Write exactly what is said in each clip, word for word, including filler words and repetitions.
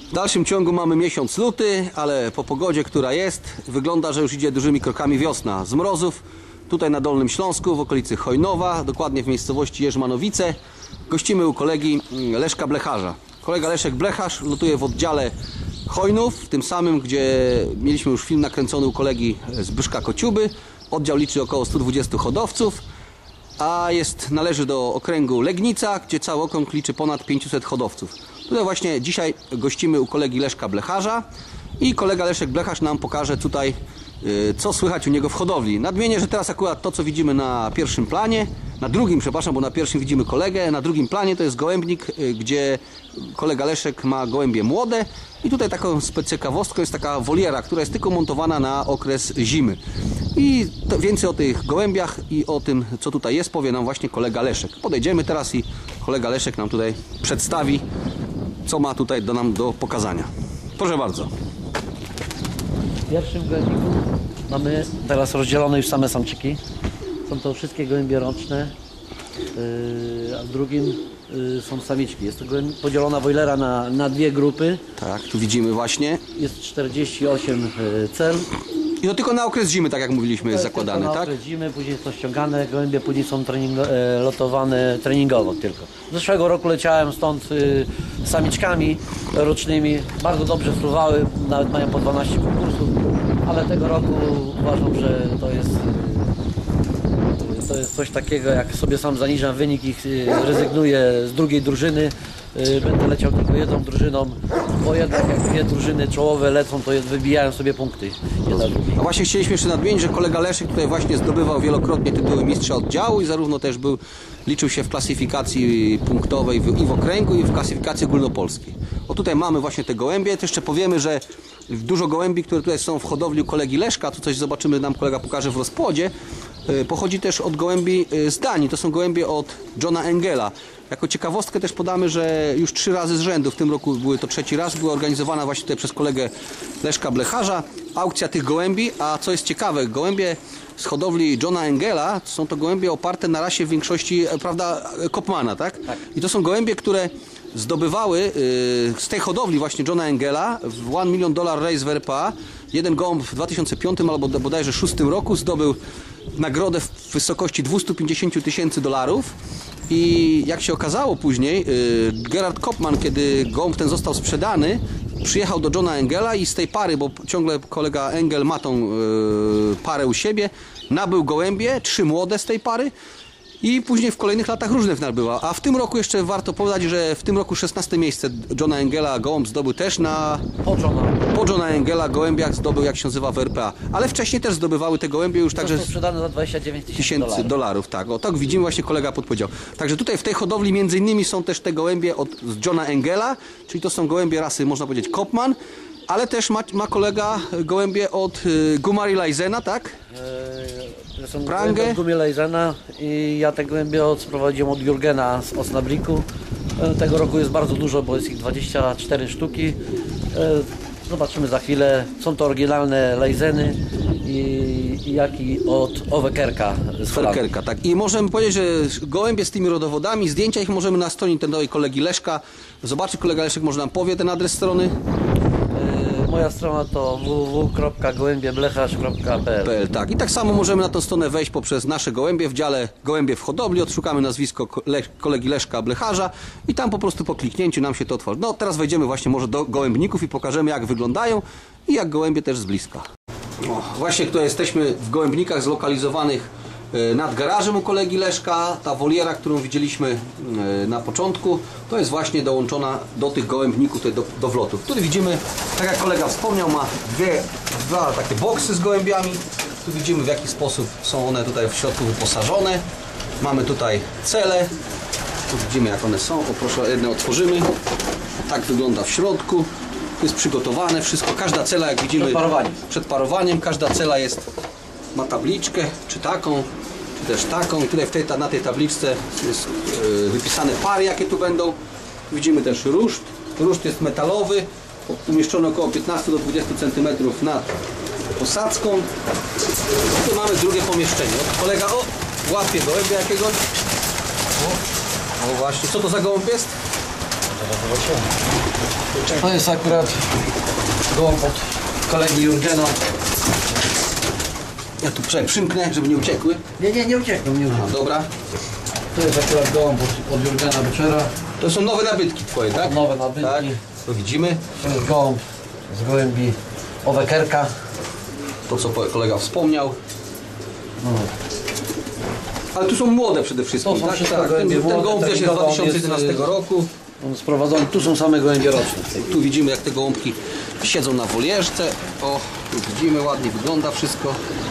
W dalszym ciągu mamy miesiąc luty, ale po pogodzie, która jest, wygląda, że już idzie dużymi krokami wiosna. Z mrozów, tutaj na Dolnym Śląsku, w okolicy Chojnowa, dokładnie w miejscowości Jerzmanowice, gościmy u kolegi Leszka Blecharza. Kolega Leszek Blecharz lotuje w oddziale Chojnów, w tym samym, gdzie mieliśmy już film nakręcony u kolegi Zbyszka Kociuby. Oddział liczy około stu dwudziestu hodowców, a jest, należy do okręgu Legnica, gdzie cały okręg liczy ponad pięciuset hodowców. Tutaj właśnie dzisiaj gościmy u kolegi Leszka Blecharza i kolega Leszek Blecharz nam pokaże tutaj, co słychać u niego w hodowli. Nadmienię, że teraz akurat to, co widzimy na pierwszym planie, na drugim, przepraszam, bo na pierwszym widzimy kolegę, na drugim planie to jest gołębnik, gdzie kolega Leszek ma gołębie młode i tutaj taką ciekawostką jest taka woliera, która jest tylko montowana na okres zimy. I to więcej o tych gołębiach i o tym, co tutaj jest, powie nam właśnie kolega Leszek. Podejdziemy teraz i kolega Leszek nam tutaj przedstawi, co ma tutaj do nam do pokazania. Proszę bardzo. W pierwszym gołębniku mamy teraz rozdzielone już same samczyki. Są to wszystkie gołębie roczne, yy, a w drugim yy, są samiczki. Jest to podzielona wojlera na, na dwie grupy. Tak, tu widzimy właśnie. Jest czterdzieści osiem yy, cel. I to tylko na okres zimy, tak jak mówiliśmy, jest zakładane, tak? Na okres zimy, później jest to ściągane, gołębie później są trening, e, lotowane treningowo tylko. Z zeszłego roku leciałem stąd y, samiczkami rocznymi, bardzo dobrze fruwały, nawet mają po dwanaście konkursów, ale tego roku uważam, że to jest, y, to jest coś takiego, jak sobie sam zaniżam wynik ich, y, rezygnuję z drugiej drużyny. Będę leciał tylko jedną drużyną, bo jednak jak dwie drużyny czołowe lecą, to wybijają sobie punkty. A właśnie chcieliśmy jeszcze nadmienić, że kolega Leszek tutaj właśnie zdobywał wielokrotnie tytuły mistrza oddziału i zarówno też był, liczył się w klasyfikacji punktowej w, i w okręgu, i w klasyfikacji ogólnopolskiej. O tutaj mamy właśnie te gołębie. To jeszcze powiemy, że dużo gołębi, które tutaj są w hodowli u kolegi Leszka, tu coś zobaczymy, nam kolega pokaże w rozpłodzie, pochodzi też od gołębi z Danii. To są gołębie od Johna Engela. Jako ciekawostkę też podamy, że już trzy razy z rzędu, w tym roku były to trzeci raz, była organizowana właśnie tutaj przez kolegę Leszka Blecharza aukcja tych gołębi, a co jest ciekawe, gołębie z hodowli Johna Engela są to gołębie oparte na rasie w większości, prawda, Kopmana, tak? Tak. I to są gołębie, które zdobywały yy, z tej hodowli właśnie Johna Engela w One Million Dollar Race w R P A. Jeden gołąb w dwa tysiące piątym albo bodajże dwa tysiące szóstym roku zdobył nagrodę w wysokości dwieście pięćdziesiąt tysięcy dolarów. I jak się okazało później, Gerard Kopman, kiedy gołąb ten został sprzedany, przyjechał do Johna Engela i z tej pary, bo ciągle kolega Engel ma tą parę u siebie, nabył gołębie, trzy młode z tej pary i później w kolejnych latach różne nabyła. A w tym roku jeszcze warto powiedzieć, że w tym roku szesnaste miejsce Johna Engela gołąb zdobył też na... Po Johna. Po Johna Engela gołębiach zdobył, jak się nazywa, w R P A. Ale wcześniej też zdobywały te gołębie już także... Został sprzedany za dwadzieścia dziewięć tysięcy dolarów. dolarów. Tak, o tak widzimy, właśnie kolega podpowiedział. Także tutaj w tej hodowli między innymi są też te gołębie od Johna Engela, czyli to są gołębie rasy, można powiedzieć, Kopman, ale też ma, ma kolega gołębie od y, Gumari Leisena, tak? Eee, są gołębie od Gumari Leisena i ja te gołębie sprowadziłem od Jurgena z Osnabriku. E, tego roku jest bardzo dużo, bo jest ich dwadzieścia cztery sztuki. E, zobaczymy za chwilę. Są to oryginalne Leiseny i, i jak i od Owekerka z Ferkerka, tak. I możemy powiedzieć, że gołębie z tymi rodowodami, zdjęcia ich możemy na stronie internetowej kolegi Leszka zobaczyć. Kolega Leszek może nam powie ten adres strony. Moja strona to w w w kropka gołębieblecharz kropka p l. Tak, i tak samo możemy na tę stronę wejść poprzez nasze gołębie w dziale Gołębie w hodowli, odszukamy nazwisko Le kolegi Leszka Blecharza i tam po prostu po kliknięciu nam się to otworzy. No teraz wejdziemy właśnie może do gołębników i pokażemy, jak wyglądają i jak gołębie też z bliska. O, właśnie tutaj jesteśmy w gołębnikach zlokalizowanych nad garażem u kolegi Leszka. Ta woliera, którą widzieliśmy na początku, to jest właśnie dołączona do tych gołębników, tutaj do, do wlotów. Tutaj widzimy, tak jak kolega wspomniał, ma dwie, dwa takie boksy z gołębiami. Tu widzimy, w jaki sposób są one tutaj w środku wyposażone. Mamy tutaj cele. Tu widzimy, jak one są. O, proszę, jedne otworzymy. Tak wygląda w środku. Tu jest przygotowane wszystko. Każda cela, jak widzimy, przed parowaniem, przed parowaniem każda cela jest, ma tabliczkę, czy taką, czy też taką. I tutaj w tej, na tej tabliczce jest yy, wypisane pary, jakie tu będą. Widzimy też ruszt. Ruszt jest metalowy, umieszczony około piętnaście do dwudziestu centymetrów nad posadzką. I tu mamy drugie pomieszczenie. Kolega, o, łapie gołębia jakiegoś. O, o właśnie, co to za gołąb jest? To jest akurat gołąb od kolegi Jurgena. Ja tu prze- przymknę, żeby nie uciekły. Nie, nie, nie uciekną, nie A, uciekną. dobra. To jest akurat gołąb od, od Jurgena Byczera. To są nowe nabytki twoje, tak? Nowe nabytki. Tak, to widzimy. To jest gołąb z gołębi Owekerka. To, co kolega wspomniał. No. Ale tu są młode przede wszystkim, To są tak? wszystko tak. Ten, gołębie ten młode, gołąb też jest z ten dwa gołąb tysiące jest, jedenastego y- roku. On sprowadzony, tu są same gołębie roczne. Tu widzimy, jak te gołąbki siedzą na wolierze. O, tu widzimy, ładnie wygląda wszystko.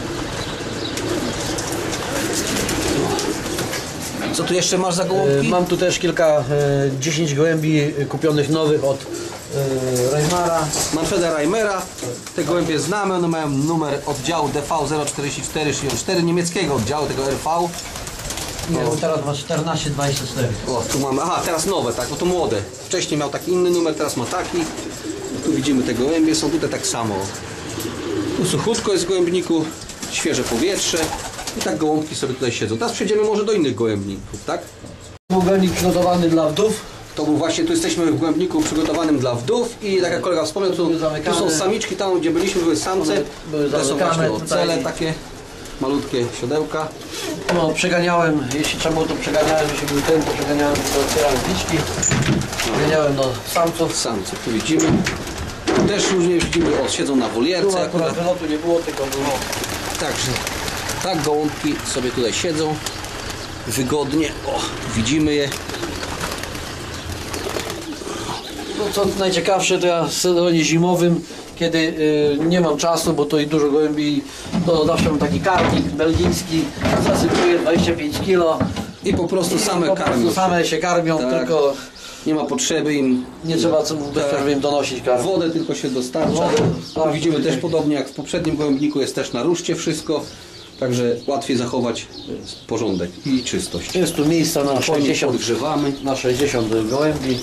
Co tu jeszcze masz za E, gołąbki? Mam tu też kilka, e, dziesięć gołębi e, kupionych nowych od e, Reimara. Manfreda Reimera. Te gołębie znamy, one mają numer oddziału D V zero czterdzieści cztery sześćdziesiąt cztery, niemieckiego oddziału, tego R V. Nie, on teraz ma czternaście dwadzieścia cztery. O, tu mamy, aha, teraz nowe, tak, bo to młode. Wcześniej miał taki inny numer, teraz ma taki. Tu widzimy te gołębie, są tutaj tak samo. Tu suchutko jest w gołębniku, świeże powietrze i tak gołąbki sobie tutaj siedzą. Teraz przejdziemy może do innych gołębników, tak? Był gołębnik przygotowany dla wdów. To był właśnie, tu jesteśmy w gołębniku przygotowanym dla wdów i tak jak kolega wspomniał, tu, Były tu zamykane. są samiczki, tam gdzie byliśmy były samce. One były To są zamykane właśnie tutaj. ocele takie, malutkie siodełka. No, przeganiałem, jeśli trzeba było to przeganiałem, jeśli był ten, to przeganiałem, to otwierałem liczki. Przeganiałem do samców. Samce, tu widzimy. Tu też różnie widzimy, o, siedzą na Tu wolierce akurat akurat. wylotu nie było, tylko było. Także tak gołąbki sobie tutaj siedzą wygodnie. O, widzimy je. No, co najciekawsze, to ja w sezonie zimowym, kiedy y, nie mam czasu, bo to i dużo gołębi, to zawsze mam taki karmik belgijski, zasypuję dwadzieścia pięć kilo. I po prostu same po prostu karmią. same się karmią, Tak. tylko Nie ma potrzeby im. nie trzeba co bez przerwy im donosić karm. Wodę tylko się dostarcza. Wodę Tu dostarcza. widzimy też podobnie jak w poprzednim gołębniku jest też na ruszcie wszystko. Także łatwiej zachować porządek i czystość. Jest tu miejsca na sześćdziesiąt, Podgrzewamy. na sześćdziesiąt gołębi.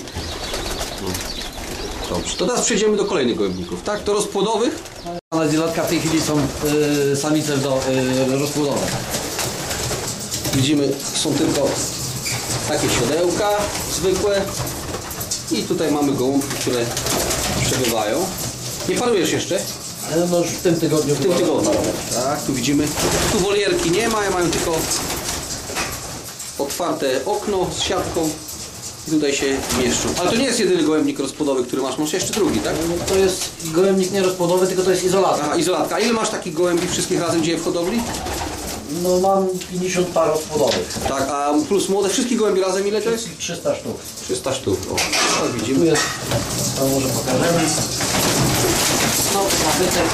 Dobrze. To teraz przejdziemy do kolejnych gołębników, tak? To rozpłodowych. Na zielatka w tej chwili są y, samice do y, rozpłodowe. Widzimy, są tylko takie siodełka zwykłe. I tutaj mamy gołąbki, które przebywają. Nie parujesz jeszcze? E, No już w tym tygodniu. W tym tygodniu. Tak, tu widzimy. Tu wolierki nie ma, ja mają tylko otwarte okno z siatką. I tutaj się mieszczą. Ale to nie jest jedyny gołębnik rozpłodowy, który masz. Masz jeszcze drugi, tak? No, to jest gołębnik nie rozpłodowy, tylko to jest izolatka. Aha, izolatka. A ile masz takich gołębi wszystkich razem gdzie w hodowli? No mam pięćdziesiąt par rozpłodowych. Tak, a plus młode, wszystkich gołębi razem ile to jest? trzysta sztuk. trzysta sztuk. O, tak Tu widzimy. jest, to może pokażemy. No, nabytek.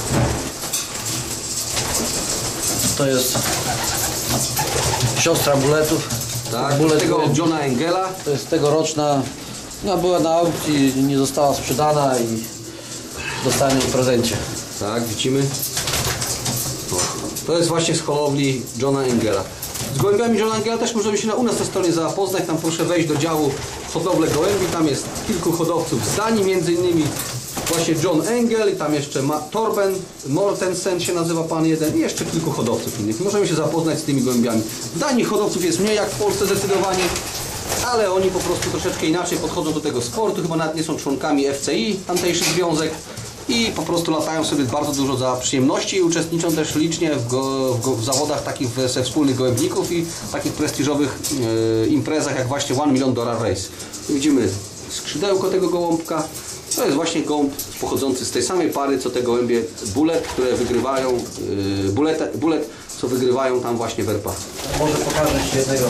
To jest siostra buletów. Tak, Bulet tego gołębi. od Johna Engela. To jest tegoroczna. No, była na aukcji, nie została sprzedana i dostałem ją w prezencie. Tak, widzimy. O, to jest właśnie z hodowli Johna Engela. Z gołębiami Johna Engela też możemy się na, u nas na stronie zapoznać. Tam proszę wejść do działu hodowle gołębi. Tam jest kilku hodowców z Danii, między innymi właśnie John Engel i tam jeszcze Ma Torben Mortensen się nazywa pan jeden i jeszcze kilku hodowców innych. Możemy się zapoznać z tymi gołębiami. W Danii hodowców jest mniej jak w Polsce zdecydowanie, ale oni po prostu troszeczkę inaczej podchodzą do tego sportu. Chyba nawet nie są członkami F C I, tamtejszy związek. I po prostu latają sobie bardzo dużo za przyjemności i uczestniczą też licznie w, go, w, go, w zawodach takich ze wspólnych gołębników i takich prestiżowych e, imprezach jak właśnie One Million Dollar Race. Tu widzimy skrzydełko tego gołąbka. To jest właśnie gołąb pochodzący z tej samej pary co te gołębie Bullet, które wygrywają e, bullet, bullet, co wygrywają tam właśnie w Erpach. Może pokażę Ci jednego.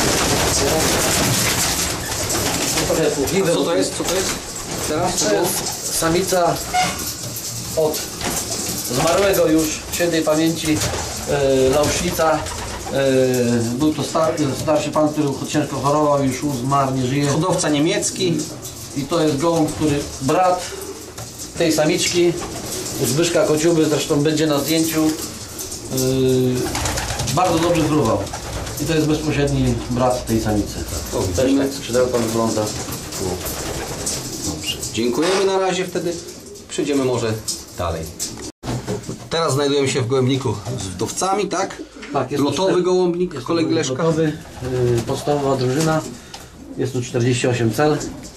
No, trochę płochliwy. Co to jest? Co to jest? Teraz? To jest samica od zmarłego już świętej pamięci e, Lausznica. E, był to star, starszy pan, który ciężko chorował, już zmarł, nie żyje. Hodowca niemiecki. I to jest gołąb, który brat tej samiczki, Zbyszka Kociuby, zresztą będzie na zdjęciu. E, bardzo dobrze fruwał. I to jest bezpośredni brat tej samicy. O, Też widzimy. tak skrzydełka wygląda. Dobrze. Dziękujemy na razie wtedy. Przejdziemy może dalej. Teraz znajdujemy się w gołębniku z wdowcami, tak? Tak, jest to Lotowy cztery- gołąbnik Jest kolegi to Leszka. lotowy, yy, podstawowa drużyna. Jest tu czterdzieści osiem cel.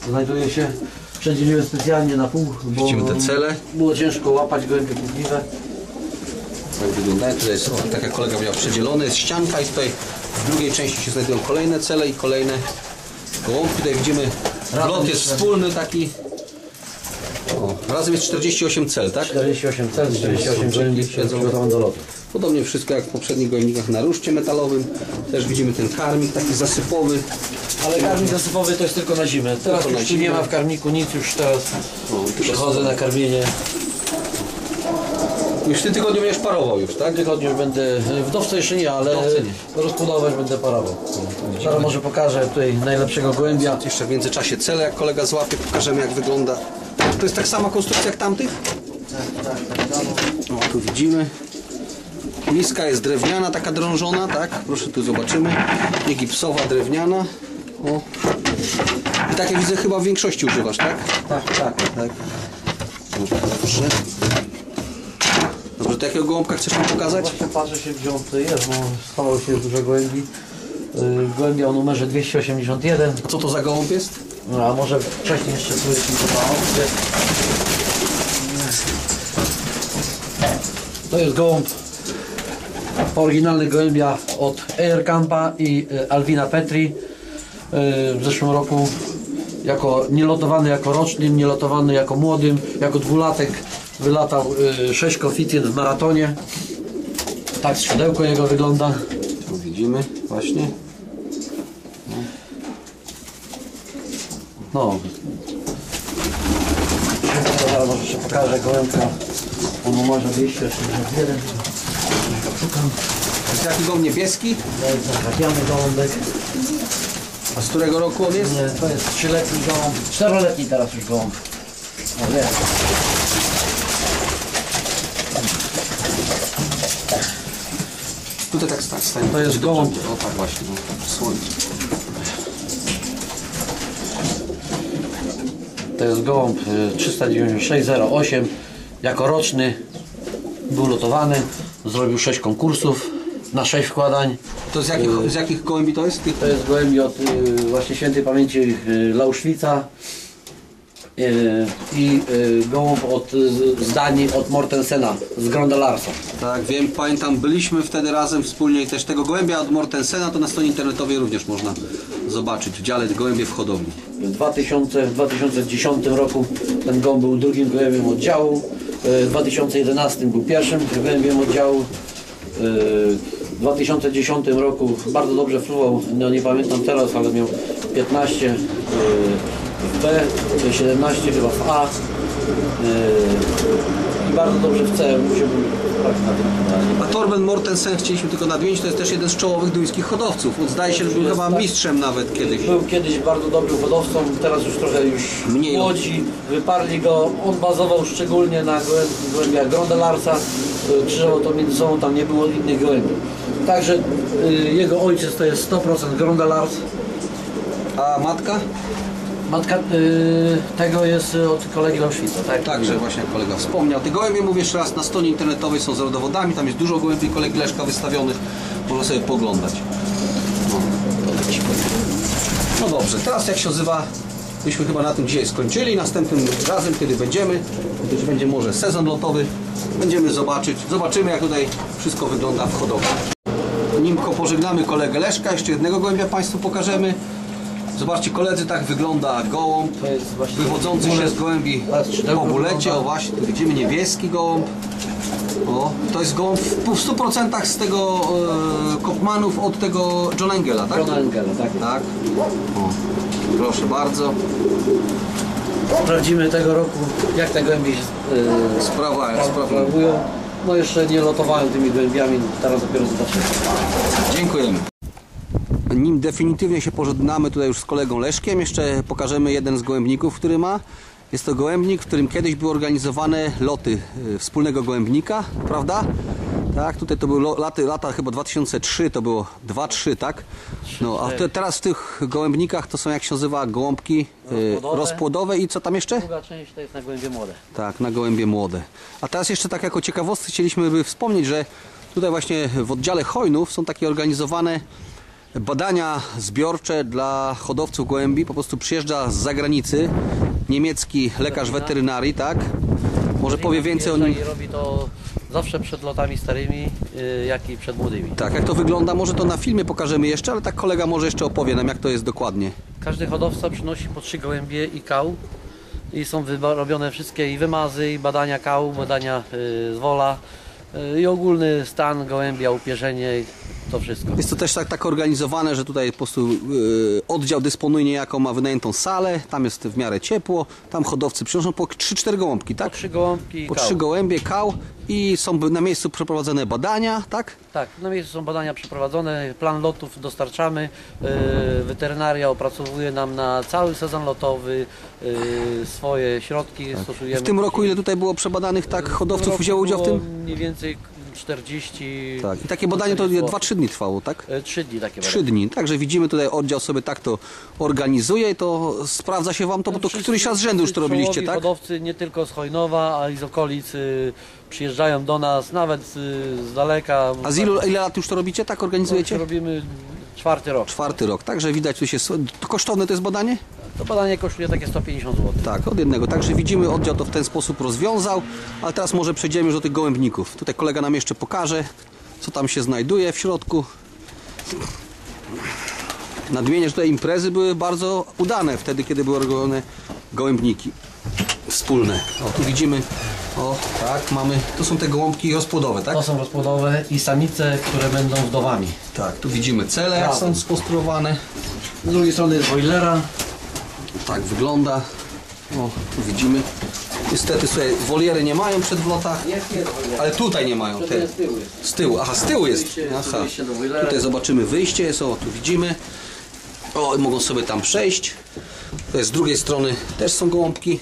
znajduje się. Przedzieliłem specjalnie na pół, bo Widzimy te cele. było ciężko łapać gołębie pudliwe. Tak wyglądają. Tutaj jest, o, tak jak kolega miał przedzielone, jest ścianka i tutaj w drugiej części się znajdują kolejne cele i kolejne gołąbki. Tutaj widzimy, lot jest wspólny taki. O, razem jest czterdzieści osiem cel, tak? czterdzieści osiem cel, czterdzieści osiem gołębi przygotowane do lotu. Podobnie wszystko jak w poprzednich gołębnikach na ruszcie metalowym. Też widzimy ten karmik taki zasypowy. Ale karmik zasypowy to jest tylko na zimę. Teraz Tylko już na tu nie zimę. ma w karmniku nic, już teraz O, przechodzę na karmienie. Już w tym tygodniu będziesz parował już, W tak? tym tygodniu już będę, w dowce jeszcze nie, ale Wdowce nie. rozpłodować będę parował. Teraz może pokażę tutaj najlepszego gołębia. Jeszcze w międzyczasie cele, jak kolega złapie, pokażemy jak wygląda. To jest tak sama konstrukcja jak tamtych? Tak, tak, tak samo. O, tu widzimy. Miska jest drewniana, taka drążona, tak? Proszę, tu zobaczymy. Nie gipsowa, drewniana. O. I takie widzę chyba w większości używasz, tak? Tak, tak. Tak. Dobrze. Dobrze, to jakiego gołąbka chcesz mi pokazać? Właśnie patrzę się, gdzie on tutaj jest, bo schował się dużo gołębi. Yy, Gołębia o numerze dwieście osiemdziesiąt jeden. Co to za gołąb jest? No, a może wcześniej jeszcze tu jest To jest gołąb oryginalny gołębia od Air Campa i y, Alwina Petri. Y, w zeszłym roku jako nielotowany jako rocznym, nielotowany jako młodym, jako dwulatek wylatał y, sześć koeficjent w maratonie. Tak skrzydełko jego wygląda. Tu widzimy właśnie. No. Zaraz może jeszcze pokażę gołębka o numerze dwieście osiemdziesiąt jeden. Szukam. To jest jaki gołąb niebieski? To jest zakrapiany gołąbek. A z którego roku on jest? Nie, to jest trzyletni gołąb. Czteroletni teraz już gołąb. No nie. Tutaj tak stać, stań. To jest gołąb. O tak właśnie, no, słońce. To jest gołąb y, trzysta dziewięćdziesiąt sześć zero osiem. Jako roczny był lotowany. Zrobił sześć konkursów na sześć wkładań. To z jakich, z jakich gołębi to jest? Tych... To jest gołębi od y, właśnie świętej pamięci y, Lauschwitza y, i y, gołąb od, y, z Danii od Mortensena z Grondelarsa. Tak, wiem, pamiętam, byliśmy wtedy razem wspólnie i też tego gołębia od Mortensena to na stronie internetowej również można zobaczyć w dziale gołębie w hodowli. W dwa tysiące, w dwa tysiące dziesiątym roku ten gołąb był drugim gołębiem oddziału, w dwa tysiące jedenastym był pierwszym gołębiem oddziału. W dwa tysiące dziesiątym roku bardzo dobrze fruwał, no nie pamiętam teraz, ale miał piętnaście w B, siedemnaście chyba w A i bardzo dobrze w C. Musiałbym sprawdzić na tym. A Torben Mortensen, chcieliśmy tylko nadmienić, to jest też jeden z czołowych duńskich hodowców. On zdaje się, że był chyba mistrzem nawet kiedyś. Był kiedyś bardzo dobrym hodowcą, teraz już trochę już Mniej. młodzi, wyparli go. On bazował szczególnie na gołęb- gołębiach Grondelarsa, y, krzyżował to między sobą, tam nie było innych gołębi. Także y, jego ojciec to jest sto procent Grondelars. A matka? Matka y, tego jest od kolegi Lauschwitza, tak? Także właśnie jak kolega wspomniał. Te gołębie, mówię jeszcze raz, na stronie internetowej są z rodowodami, tam jest dużo gołębi kolegi Leszka wystawionych, można sobie poglądać. No, to ci powiem. No dobrze, teraz jak się odzywa, byśmy chyba na tym dzisiaj skończyli. Następnym razem, kiedy będziemy, to już będzie może sezon lotowy, będziemy zobaczyć, zobaczymy jak tutaj wszystko wygląda w hodowli. Nim pożegnamy kolegę Leszka, jeszcze jednego gołębia Państwu pokażemy. Zobaczcie koledzy, tak wygląda gołąb To jest właśnie wywodzący się z gołębi po bulecie. O właśnie, tu widzimy niebieski gołąb. O, to jest gołąb w stu procentach z tego e, Kopmanów od tego John Engela, tak? John Engela, tak. Tak. O, proszę bardzo. Sprawdzimy tego roku, jak te gołębie się y, Sprawa, sprawa. sprawują. No jeszcze nie lotowałem tymi gołębiami, teraz dopiero zobaczymy. Dziękujemy. Nim definitywnie się pożegnamy tutaj już z kolegą Leszkiem, jeszcze pokażemy jeden z gołębników, który ma. Jest to gołębnik, w którym kiedyś były organizowane loty wspólnego gołębnika, prawda? Tak, tutaj to były lata, lata chyba dwa tysiące trzeci, to było dwa trzy, tak? No, a te, teraz w tych gołębnikach to są, jak się nazywa, gołąbki rozpłodowe, rozpłodowe i co tam jeszcze? Druga część to jest na gołębie młode. Tak, na gołębie młode. A teraz jeszcze tak jako ciekawostkę chcieliśmy by wspomnieć, że tutaj właśnie w oddziale hojnów są takie organizowane badania zbiorcze dla hodowców gołębi. Po prostu przyjeżdża z zagranicy niemiecki lekarz weterynarii, tak? Może powie więcej o nim. I robi to zawsze przed lotami starymi, y, jak i przed młodymi. Tak, jak to wygląda, może to na filmie pokażemy jeszcze, ale tak kolega może jeszcze opowie nam, jak to jest dokładnie. Każdy hodowca przynosi po trzy gołębie i kał i są robione wszystkie i wymazy, i badania kału, badania y, zwola y, i ogólny stan gołębia, upierzenie, to wszystko. Jest to też tak, tak organizowane, że tutaj po prostu yy, oddział dysponuje niejako, ma wynajętą salę, tam jest w miarę ciepło, tam hodowcy przynoszą po trzy cztery gołąbki, tak? Po trzy gołąbki i Po kał. trzy gołębie, kał i są na miejscu przeprowadzone badania, tak? Tak, na miejscu są badania przeprowadzone, plan lotów dostarczamy, yy, weterynaria opracowuje nam na cały sezon lotowy yy, swoje środki, stosujemy. W tym roku ile tutaj było przebadanych tak hodowców roku wzięło udział w było tym? Mniej więcej czterdzieści. Tak. I takie badanie to dwa trzy dni trwało, tak? Yy, Trzy dni takie Trzy dni, także widzimy tutaj oddział sobie tak to organizuje i to sprawdza się wam to, bo to Wszyscy- któryś raz z rzędu już to robiliście, czołowi tak? hodowcy nie tylko z Chojnowa, ale i z okolic y, przyjeżdżają do nas, nawet y, z daleka. A z ilu, ile lat już to robicie, tak organizujecie? Robimy czwarty rok. Czwarty rok, także widać tu się, to kosztowne to jest badanie? To badanie kosztuje takie sto pięćdziesiąt złotych. Tak, od jednego. Także widzimy, oddział to w ten sposób rozwiązał, ale teraz może przejdziemy już do tych gołębników. Tutaj kolega nam jeszcze pokaże, co tam się znajduje w środku. Nadmienię, że te imprezy były bardzo udane wtedy, kiedy były robione gołębniki wspólne. O, tu widzimy, o tak, mamy, to są te gołąbki rozpłodowe, tak? To są rozpłodowe i samice, które będą wdowami. Tak, tu widzimy cele, jak są skonstruowane. Z drugiej strony jest boilera. Tak wygląda. O, tu widzimy. Niestety sobie woliery nie mają przed w lotach, Jest, jest boilera. ale tutaj nie mają. Te. Z tyłu jest. Z tyłu, aha, z tyłu jest. Wyjście- Aha. wyjście do boilera. Tutaj zobaczymy wyjście, jest, o, tu widzimy. O, mogą sobie tam przejść. To jest z drugiej strony też są gołąbki.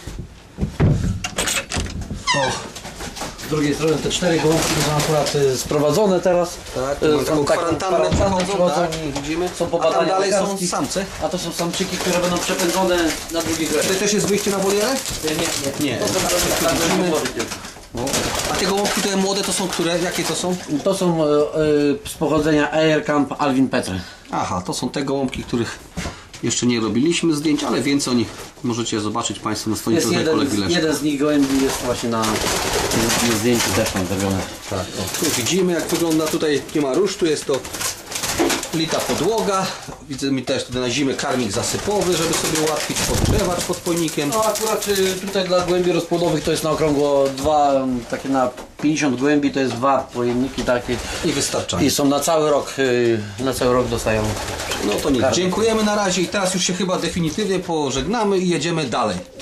O, Z drugiej strony te cztery gołąbki są akurat y, sprowadzone teraz. tak, Y, tu są taką taką kwarantannę kwarantannę przechodzą, tak, przechodzą i widzimy. są po A tam badaniach dalej są lekarskich. samce. A to są samczyki, które będą przepędzone na drugi Tutaj grę. też jest wyjście na wolierę? Nie, nie. Nie. To są Tak, tak, widzimy. wody tylko. O. A te gołąbki te młode to są które? Jakie to są? To są y, y, z pochodzenia Air Camp Alvin Petre. Aha, to są te gołąbki, których jeszcze nie robiliśmy zdjęć, ale więcej o nich możecie zobaczyć Państwo na stronie Jest tutaj jeden, kolegi Leszka. jeden z nich gołębi jest właśnie na, na zdjęciu też tam zrobione. Tak, o, tu widzimy jak wygląda, tutaj nie ma rusztu, jest to lita podłoga. Widzę mi też tutaj na zimę karmik zasypowy, żeby sobie ułatwić podgrzewacz pod pojnikiem. No akurat y, tutaj dla gołębi rozpłodowych to jest na okrągło dwa, um, takie na pięćdziesiąt gołębi to jest dwa pojemniki takie I wystarczają. i są na cały rok, y, na cały rok dostają. No to nic, karmik. dziękujemy na razie i teraz już się chyba definitywnie pożegnamy i jedziemy dalej.